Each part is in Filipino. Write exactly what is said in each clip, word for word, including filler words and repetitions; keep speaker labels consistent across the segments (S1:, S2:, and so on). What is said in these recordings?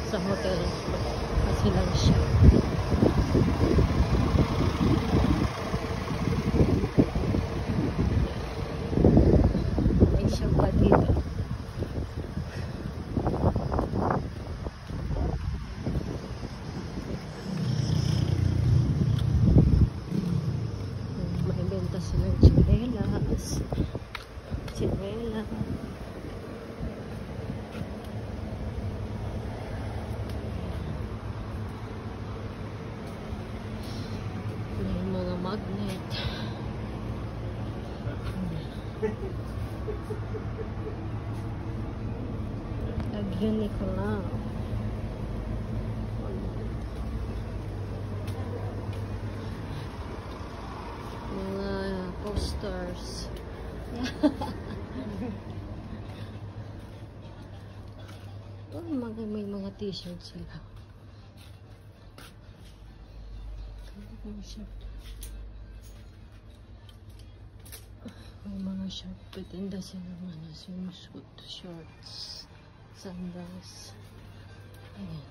S1: sa hotel kasi lang siya. May siya pa dito. May benta silang tsinelas. Tsinelas. Magnet. Lagyan ko lang. Mga posters. Oh, mga, may mga t-shirts sila. May mga short, patinda sila mga swimsuit, shorts, sandals. Ayan.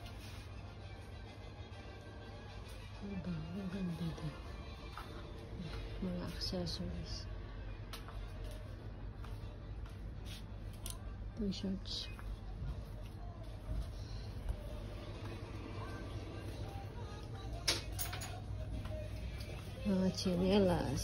S1: Diba? Ang ganda din. Mga accessories. T-shirts. Mga tsinelas.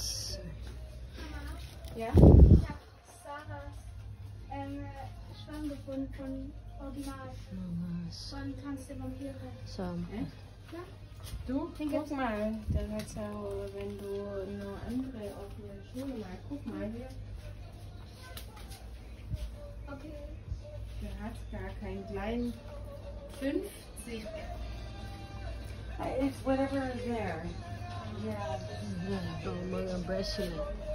S2: Ja? Ich habe Sarahs ähm, Schwamm gefunden von Original. Von Tanz der Vampire.
S1: Sam.
S3: Echt?
S2: Ja.
S3: Du, guck mal. Dann hat's ja, wenn du eine andere auf der Schule mal, guck mal hier.
S2: Okay.
S3: Der hat gar keinen kleinen fünfzig. It's whatever is there. Yeah.
S1: Yan, ito, mga bracelet.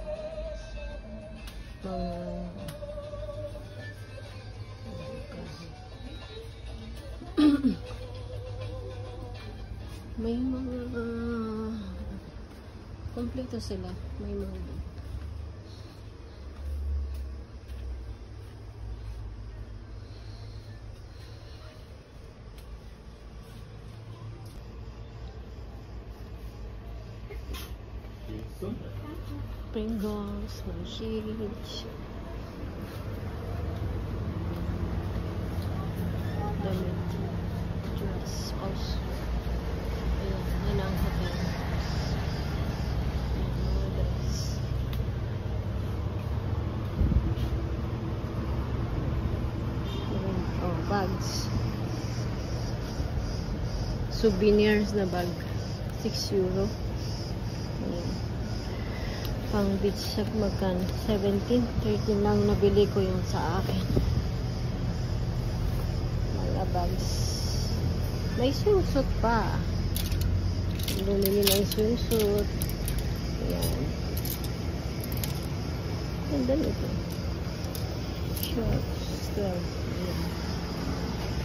S1: Mga may mga uh, kompleto sila. May mga Pringles, mga shades. Damit. Dress also. Ayan, yan ang hotel. Ayan, mga dress. Ayan, oh, bags. Souvenirs na bag. six euro. Ayan. Pang beach shop magkano? seventeen, thirteen lang nabili ko yung sa akin. Mga bags. May swimsuit pa. Bumili ng swimsuit. Ayan. Ganda nito. Shorts. twelve. Ayan.